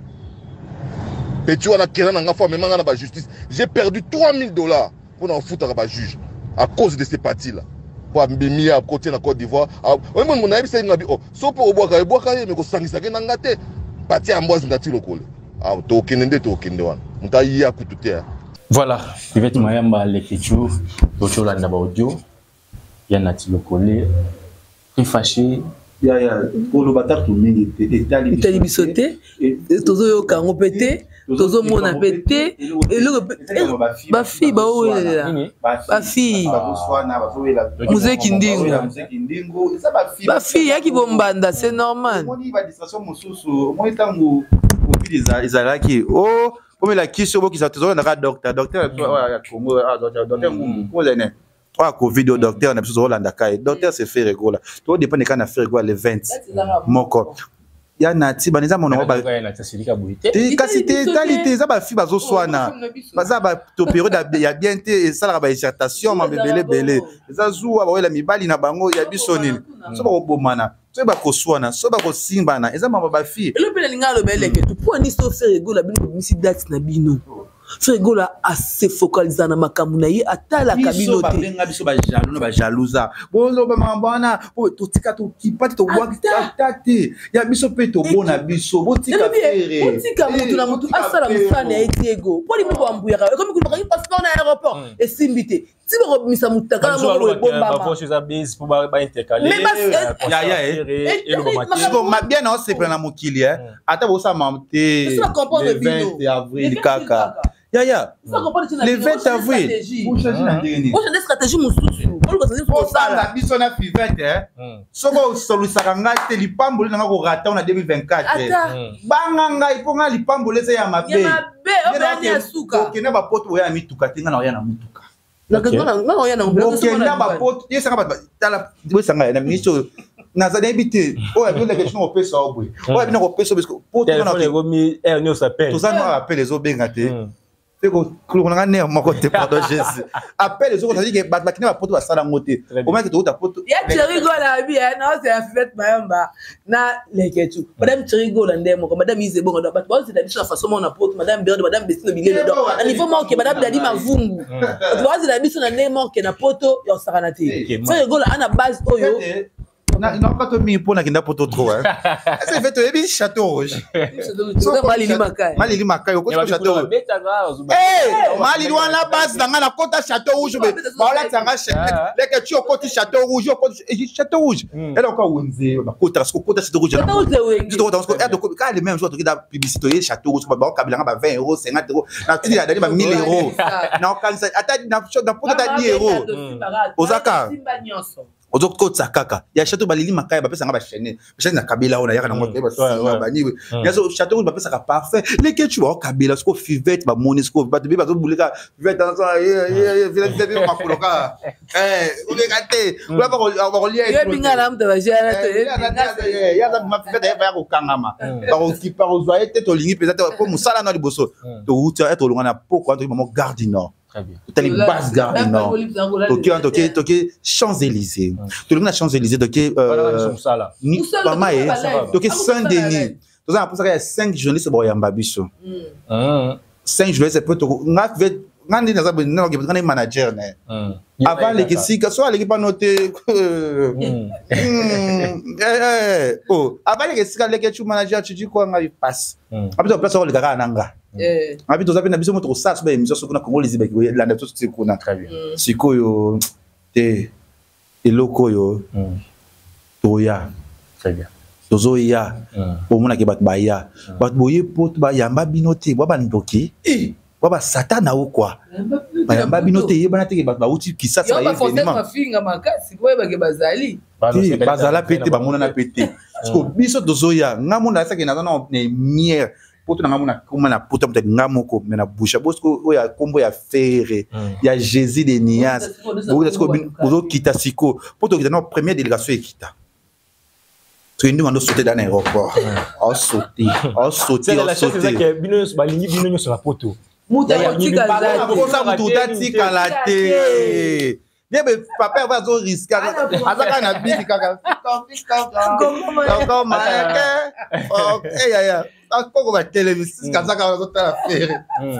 petit wana kena nga fa même nga na ba justice j'ai perdu trois mille dollars pour en foutre ba juge à cause de ces parties là pour mbimi à côté na Côte d'Ivoire o mon mon ayi sai ngabi oh so po o boire o boire ye me ko sangisa ke nga te pati amboza ndati lokole ah to kinende to kinde wana mutayi ya kututea. Voilà, Yvette Mayamba l'écriture, l'audio là d'abord audio, il y en a qui le collé, très fâché. Il y a il y a pour le bâtard tout mingi Italie Italie bisoté, tozo yo kango pété, tozo mona pété et le ba fille ba o là ba fille musée kindingo ba fille ya ki bombanda c'est normal. Moni ba distraction mususu moi tango opili izalaki oh comme la question qui s'est toujours dans docteur docteur Congo docteur Congo là trois covid docteur on a besoin de Holanda docteur c'est Ferrego là tout dépend de quand on a Ferrego le vingt moko ya nati baneza mono ba kasi te talité za ba fi bazo swana baza ba to période ya bien te sala ba dissertation ma bebele bele za zuwa ba wela mibali na bango ya bisonini so ba bomana so ba ko swana so ba ko simbana eza mama ba fi le pele linga lo beleke tu pour ni so Ferrego la bino misi date na bino Ferrego la assez focalisé na makambu na ye atala kabino te benga biso ba jaloux ba jalousa bozo ba mambana o to tika to kipati to waki tati ya biso pe to bona biso botika fere botika mutu na mutu asala mfana ya Diego poli mbo ambuya comme ku ba passeport na aéroport et simbité ti ba misa mutaka mo ko bomba ba voici za base pour ba intercaler ya ya et bon ma bien on se prend na mokili hein ata bo sa mamte le vingt avril kaka ya ya le vingt avril pour changer na ndenge pour changer stratégie mususu pour ko changer pour ça la biso na vingt hein soko solusaka ngai te lipamboli na ko rata on a deux mille vingt-quatre banga ngai po ngai lipamboli ze ya mabe ya mabe obani asuka okena ba poto ya mituka tenga na ya na mutuka la ngana ngana ya na okena ba poto yesa ba tala bosanga na miso na za débité o abino la question au pesa obwe o abino ko pesa parce que poto na ko mi er no s'appelle tout ça nous rappelle les obenga te on a un mon côté pardon Jésus appelle les autres ça dit que ba bakina ba poto ba sala ngote au moins que tu ta poto ya tirigo la bi non c'est Yvette Mayamba na leketu madame tirigo la ndemo comme madame Isebo on doit pas c'est d'habitude la façon on a poto madame Bird madame Bestino Bilelo à niveau manque madame Dadi Mavungu tu vois c'est d'habitude na ndemo que na poto ya saranati c'est rigolo à la base oyo non pas to mi pona kinda poto trop hein c'est fait to château rouge malili makai malili makai ko château rouge eh malili wana base dans la côte château rouge ba la tanga les que tu au côté château rouge au côté château rouge elle encore wonze ba côte parce que côté château rouge tu dois parce que elle donc quand les mêmes joueurs qui da publicité château rouge ba kabila ba vingt euros cinquante euros na tu da ba mille euros na quand ça ata na na pour ta dix euros Osaka Ozo côte sakaka ya château balili makaya ba pesa nga ba chaîne chaîne na kabila ona yaka na ngote ba singa ba niwe ya so château ba pesa ka parfait les que tu vois kabila sko fivette ba monisco ba te ba zo bulika fivette dans ça eh eh village de makoloka eh o le gâté o ba ba ko lié ye binga la mta ba jara to ye ya za ma fivette ba ko kangama ba ko ki pa ko zoye te to lingi pesa ko musala na liboso to uta eto longana poko to mo gardino très bien. Tu as les bases gardes non. Ok, ok, ok. Champs-Élysées. Tu as les Champs-Élysées. Ok. Ni pas mal. Ok, Saint-Denis. Tu sais pour ça qu'il y a cinq journalistes pour Yambabiso. Cinq journalistes c'est plutôt. On a fait. On a dit dans ça, on a un manager. Avant l'équipe, si que soit l'équipe a noté. Oh, avant l'équipe, si l'équipe tu manager, tu dis quoi, on a passe. Après tu place sur le gars à Nanga. Abi toza pena biso moto sa so ba émission so kuna Congo les ibeki la ndato so kuna très bien sikoyo te eloko yo toya très bien tozo ya o mona ke bat ba ya bat boye pot ba yamba binote ba bandoki eh ba satana o quoi ba yamba binote ye bana te ke bat ba uti kisasa ye événement ba finga makasi ko ba ke bazali bazala pété ba mona na pété parce que biso tozo ya ngamona sa ke na na mière pour tout le monde comme na puta peut-être ngamoko mais na bouche parce que oya kombo ya ferre ya Jésus de Nias vous est-ce que vous kita siko pour tout notre première délégation kita tu nous on sauter dans l'aéroport on sauter on sauter on sauter c'est que bino balingi bino sur la poto muta tika za ko sa muta tika la te Yebe papa va zo risquer azaka na bisi kaka comme oh eh ya ya akoko ba télévision kazaka zo ta faire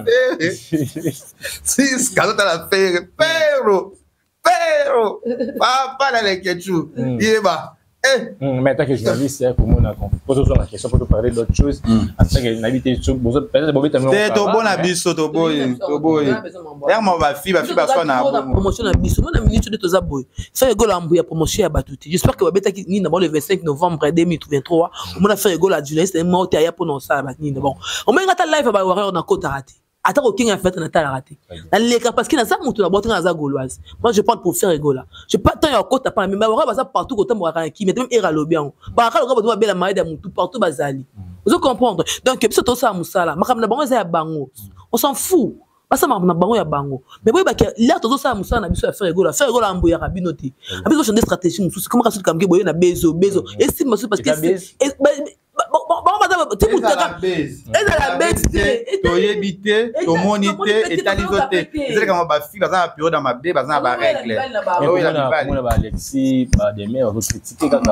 si kazaka la faire pero pero papa na le kechu yeba eh mais tant que journaliste pour moi on pose la question pour te parler d'autre chose en tant que n'habiter sur peut-être bobe tamé c'est to bon abiso to boy to boy ya mo ba fi ba fi ba so na promotion abiso moi na minute de toza boy ça ego la mbuya promotion ya batuti j'espère que babeta ki ni na le vingt-cinq novembre deux mille vingt-trois on a fait ego la journaliste et moi ya pour non ça ba ni bon on m'a ngata live ba warrior na kota raté attends aucun en fait na ta raté parce que na ça mutu na botre na za gauloise moi je parle pour faire ego là je pas tant ya kota pas mais ba warrior ça partout côté mo qui mais même era lobian ba ka lo ba bela maïda mutu partout bazali vous comprendre donc biso to ça musala makamna bango za ya bango on s'en fout pas ça makamna bango ya bango mais boy ba là to ça musala na biso ya faire ego là faire ego là mbo ya rabinoti abiso changer stratégie musu comment ka so kamke boyo na bezo bezo et si parce que bon bon madame tu pour ta base et la base to yebité to monité et talisoté c'est comme ba fi bazana période dans ma bé bazana ba règle oh il a pas ba Alexis ba des mères critiquer kaka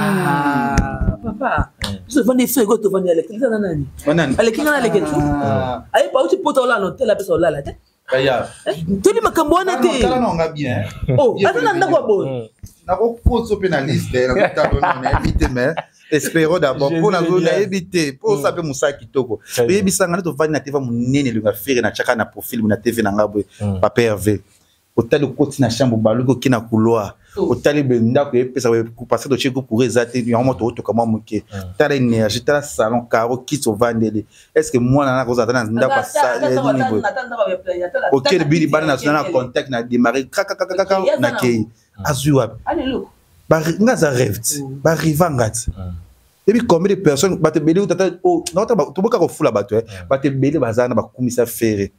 ah papa je vends des feux go to vendre Alexis na nani Alexis na Alexis ay pa uti poto la no tela pesa la la te aya tu ni makambo na te kala no nga bien oh atana ndako bo na ko poso pénaliste na ko talo na éviter mais espérons d'abord pour la zone éviter pour ça peut musa kitoko et bisanga to vani na T V munene le faire na chaka na profil na T V na ngabwe papa Hervé hôtel côté na chambre baluko kina couloir hôtel benda ko pesa ko passer do cheko pour ezate yo moto to kama muke tala énergie tala salon caro qui so vandele est-ce que moi na ko zata na ndako sa niveau OK le bili bana na contact na démarrer kaka kaka kaka na kei azuwa ba ngaza rêve ba rivangati et puis combien de personnes ba te beli tata oh non to boka ko fula bato ba te beli bazana ba kumisa ferré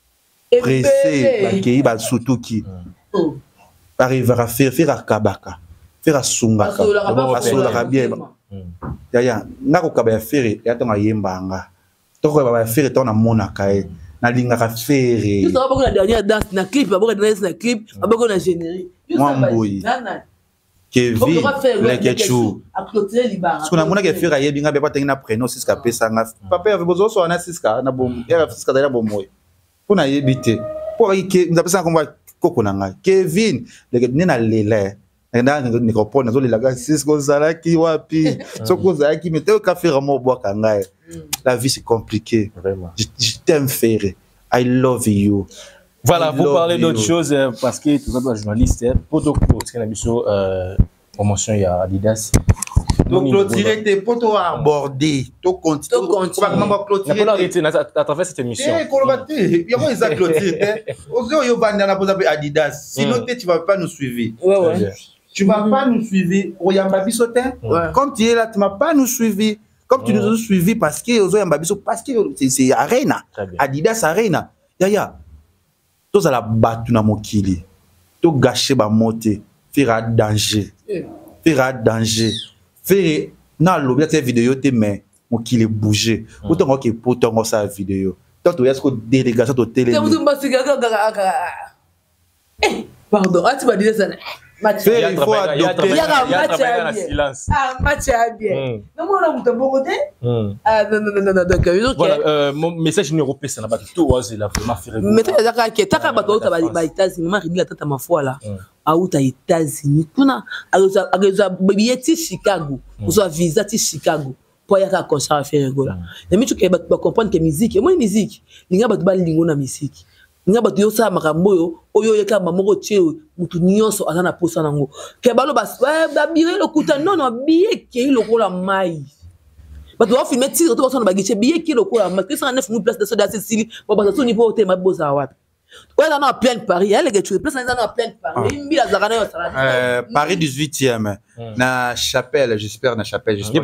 pressé ba kei ba sutuki arriver à faire faire à kabaka faire à sungaka asola bien ya ya ngako kabaya ferré ya tonga yembanga to ko ba ferré to na monaka e na linga ka ferré tu saboko na dernière danse na clip ba danse na clip ba na générique Mwamboyi Kevin Lekechou parce qu'on a mona ke fera yebi nga be pas tenga prénom siska pesa nga papa avait besoin so na siska na bom era siska da bom moy pona yebite pour que nous appelle ça comme koko na nga Kevin le na lele na nikopona nazo lelaga six kozala ki wapi so kozala ki mais te ka faire mo bois kangaye la vie c'est compliqué vraiment je, je t'aime Ferré I love you voilà vous parlez d'autres choses parce que tout ça journaliste pour donc c'est une émission promotion il y a Adidas donc clôturer tes poteaux abordés to continue comment clôturer à travers cette émission eh colobaté il y a ça clôturer ozo yo banda na poza Adidas sinon tu vas pas nous suivre ouais ouais tu vas pas nous suivre oyamba bisotin comme tu es là tu m'as pas nous suivre comme tu nous as suivi parce que ozo yamba biso parce que c'est Arena Adidas Arena ya ya tous à la battu na mokili to gâcher ba moté faire danger faire danger faire na lobby cette vidéo te mais mokili bouger autant que pourtant ça vidéo tant tu est-ce que délégation to télé pardon ah tu m'as dit ça il faut adopter il y a un silence ah match à bien non moi on a beaucoup de ah non non non non donc voilà mon message numéro P ça n'a pas tout c'est la vraiment faire mais tu as que tu as bato ta ba États-Unis mari la tata ma foi là à où ta États-Unis kuna aza aza billet Chicago ou soit visa ti Chicago pour y aller concert à Ferré-Go là mais tu que ba comprendre que musique moi musique linga bato ba lingo na musique nga bato yo sa makambo yo oyo yeka mamoko tie mutu nyonso azana posa nango ke balo bas ba bire lokuta non non biye ke lokola mai bato wa filmer tiro to basona bagiche biye ke lokola mai que ça neuf nous place de soda Cécile ba bato so ni po te maboza wapi ouais dans plein Paris elle que tu place dans plein Paris mbila zakana yo sala euh Paris dix-huitième na chapelle j'espère na chapelle j'espère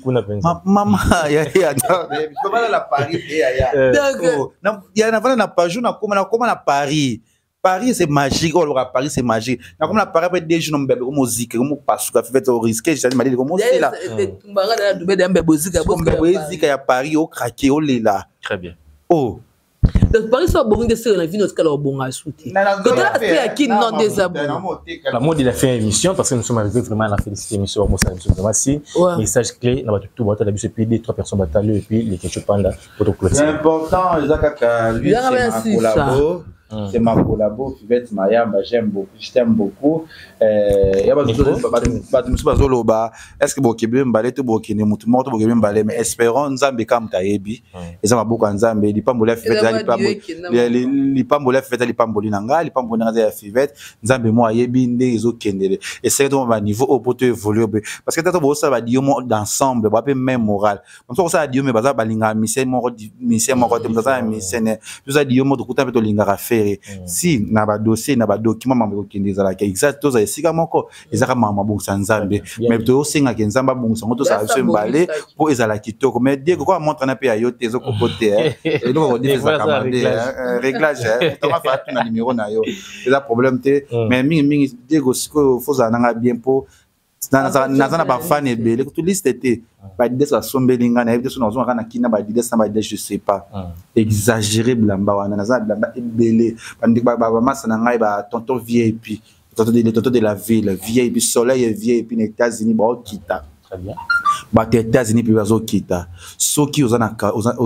maman ya ya non pas la Paris ya ya donc il y a na na pas jour na comment na comment na Paris Paris c'est magique oh le Paris c'est magique na comme na Paris peut des jours mbebe comme musique comme parce que fait au risque j'ai dit comme c'est là tumbara na dube de mbebe musique musique ya Paris au craquer au lela très bien oh donc Paris soit bon de série la vie notre calor bon à souter quand la fait à qui non désabonné la mode il a fait émission parce que nous sommes arrivés vraiment à la féliciter émission moi ça émission vraiment si message clé na tout tout la bise P D trois personnes bataille et puis les questions panda pour tout c'est important les akaka lui c'est un collabo c'est ma collabo Fivette Mayamba j'aime beaucoup je t'aime beaucoup euh ya ba ba ba zoloba est-ce que bokebe mbale to bokene mutu moto bokebe mbale mais espérons nzambe kam tayebi eza mabuka nzambe lipambola Fivette lipambola lipambola Fivette lipamboli nanga lipamboli nanga ya Fivette nzambe mo ayebi nde ezokendele et c'est donc ba niveau au poto évoluer parce que tato bo ça va dire d'ensemble ba pe même moral comme ça ça dire mais baza balinga mission mo mission mo ko ça mission tout ça dire mo to kuta to linga faire si na ba dossier na ba document mambo kindeza la exact to za esika moko ezaka mama bongisa nzambe mais to singa ke nzamba bongisa ngoto sa se mbale po ezala kitoko mais dès ko montre na pe ya yote zo kokote eh et donc on dit ça commander réglage to ma fa na numéro na yo eza problème te mais mingi mingi dès ko faut ça na bien po na na ba fan ebele to liste te ba Adidas la sombelinga na ebite so na zo na kina ba Adidas na ba Adidas je sais pas exagéré blamba wana na za blamba ebele bandi ba ba masa na ngai ba tonton V I P tonton de tonton de la ville V I P soleil et V I P les États-Unis ba okita très bien ba États-Unis puis bazo kita soki ozana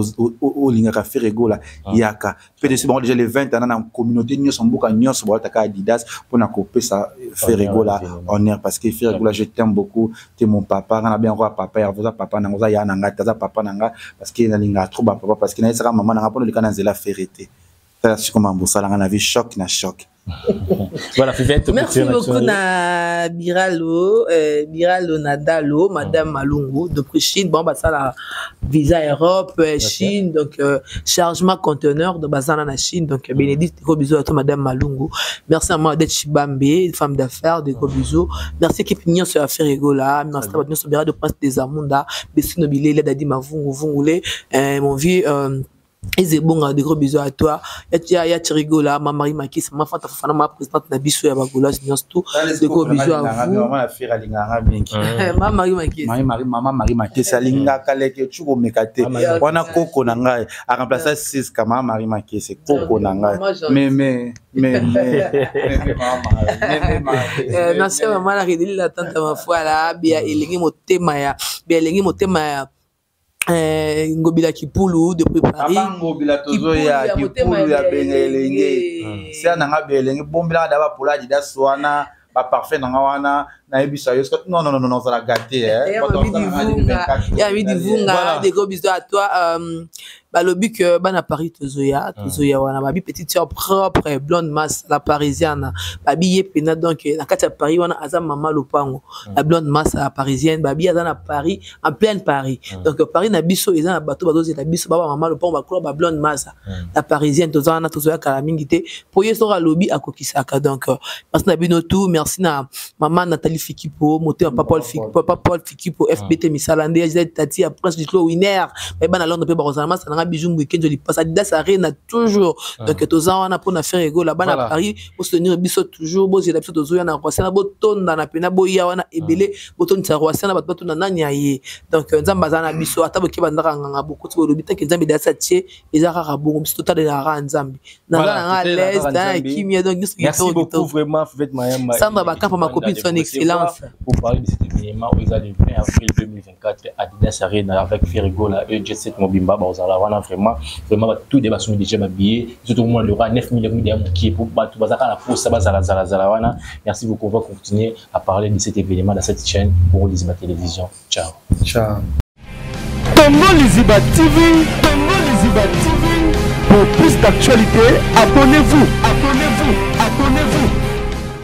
o linga ka Ferré-Go la yaka peut-être bon déjà les vingt ans na communauté nyonso mboka nyonso ba taka Adidas pour na couper ça Ferré-Go la honneur parce que Ferré-Go la je t'aime beaucoup tu es mon papa on a bien roi papa ya voza papa na ngoza ya nanga taza papa nanga parce que na linga trop ba papa parce que na sera maman na pour le kana zela Ferré-té ça c'est comme un ça na vie choc na choc. Voilà, Fivette, merci beaucoup na Biralo, euh, Biralo Nadalo, Madame Malungu, depuis Chine, bon bah ça la visa Europe, euh, Chine, donc euh, chargement conteneur de Bazana na Chine, donc euh, Bénédicte, gros bisous à toi Madame Malungu, merci à moi d'être Chibambe, femme d'affaires, de gros bisous, merci équipe Nyon sur affaire Egola, merci à Nyon sur Biralo de Prince des Amunda, Bessino Bilé, l'aide à dit ma vungu vungule, mon vie. Euh, Et c'est bon, de gros bisous à toi. Il y a il y a Tirigola, ma Marie Makis, ma femme, ta ma présidente Nabiso ya Bagola, c'est tout. De gros bisous à vous. Maman la fille alinga bingi. Ma Marie Makis. Marie Marie maman Marie Makis alinga kaleke chuko mekate. Wana koko nanga a remplacer six kama Marie Makis c'est koko nanga. Mais mais mais mais maman. Euh merci maman la redili la tante ma foi là, bien elingi motema ya, bien elingi motema ya eh ngobila kipulu depuis Paris ngobila tozo ya kipulu ya bengelenge sia nanga belenge bombila daba pola Adidas wana ba parfait na wana na ebisa yo non non non non ça la gâté hein il y a mis du vunga des gros bisous à toi euh balobi que bana Paris tozoya tozoya wana babi petite sœur propre blonde masse la parisienne babi yepena donc na kati ya Paris wana aza mama lopango la blonde masse la parisienne babi aza na Paris en pleine Paris donc Paris na biso eza na bato bazo na biso baba mama lopango ba club ba blonde masse la parisienne tozana tozoya kala mingi te po yeso ka lobi akokisaka donc parce na bino tout merci na maman Nathalie Fikipo moteur papa Paul Fikipo papa Paul Fikipo F B T Misalande tati à prince du clos winner mais bana Londres pe ba rozana bijou week-end je passe Adidas Arena toujours donc tozan wana pour na faire ego là-bas à Paris pour soutenir biso toujours bo j'ai l'habitude tozoya na Rwanda na boton na pena boya wana ebele boton sa Rwanda na bato na nanya ye donc nzamba zana biso ata boki bandaka nganga beaucoup to lobita ke nzambe dasa tie ezaka rabongo biso total na ra nzambe na na l'aise dans kimia donc merci beaucoup vraiment Fête Mayamba Sandra Bakapa ma copine son excellence pour parler de cet événement où ils allaient le vingt avril deux mille vingt-quatre Adidas Arena avec Ferrigo la E J sept Mobimba bazala vraiment vraiment tout débat sont déjà habillés surtout moi le roi neuf millions de qui pour tout bazaka la force bazala zala zala wana merci beaucoup on va continuer à parler de cet événement dans cette chaîne pour Liziba Télévision ciao ciao Tongo Liziba T V Tongo Liziba T V pour plus d'actualité abonnez-vous abonnez-vous abonnez-vous